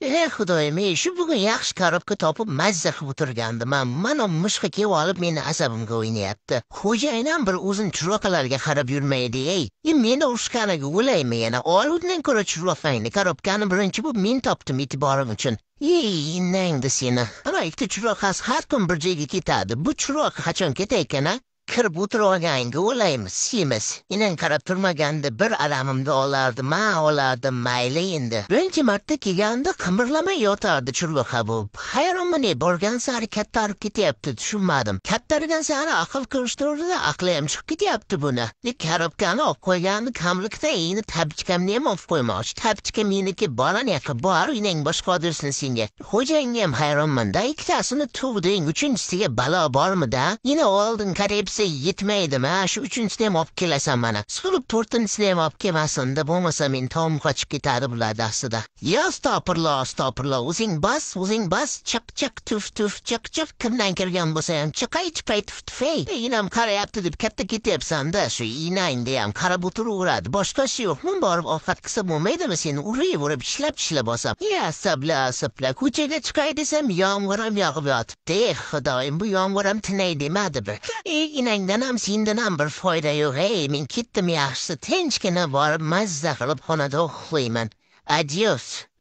Xudoyim, shu bugun yaxshi karobka topib mazza qilib o'tirgandim. Mana mushqa kelib olib meni asabimga o'ynayapti. Xo'jayin bir o'zin chiroqlarga qarab yurmaydi, ey. Meni urishganiga o'laymi yana? Oluvdan ko'ra chiroqlayni karobkani birinchi bu men topdim e'tiborim uchun. Ey, nangdi seni. Ana ikkita chiroq har kun bir joyga ketadi. Bu chiroq qachon ketaykan, kirib o'tirganga o'laymiz, semiz. Inan qarab turmaganda bir alamimda olardim, mayli endi. Birinchi marta kelganda qimirlamay yotardi churvoqa bu. Hayronman, borgan sari kattarib ketyapti, tushunmadim. Kattarigan sari aql kirishtirdi, aqli ham chiqib ketyapti buni. Karobkani olib qo'ygandi kamlikda, endi tabchkamni ham olib qo'ymoqchi. Tabchka meniki bolaniyaqi bor, inan boshqa odirsin senga. Xo'jayinga ham hayronman-da, ikkitasini tug'ding, uchinchisiga balo bormi-da? Yine oldin qarab yetmaydimi, shu uchinchisini ham olib kelasan mana. Siqilib to'rtinchisini ham olib kelmasin-da, bo'lmasa men tom qochib ketadi bular dastida. Ya astag'firulloh, o'zing bas, chaq tuf, chaq, kimdan kirgan bo'lsa ham chiqay tuf-ey. Inam qarayapti deb katta ketyapsan-da, shu inangda ham qarab o'tiraveradi. Boshqasi yo'qmi, borib ovqat qilsa bo'lmaydimi seni? Urib ishlab bosam. Ya sabla, ko'chaga chiqay desam, yomg'ir ham yog'ib yotibdi. Xudoyim, bu yomg'ir ham tinay demadi-bir. Inangdan ham sendan ham bir foyda yo'q, ey. Men ketdim yaxshisi, tinchgina borib mazza qilib xonada uxlayman. Adios.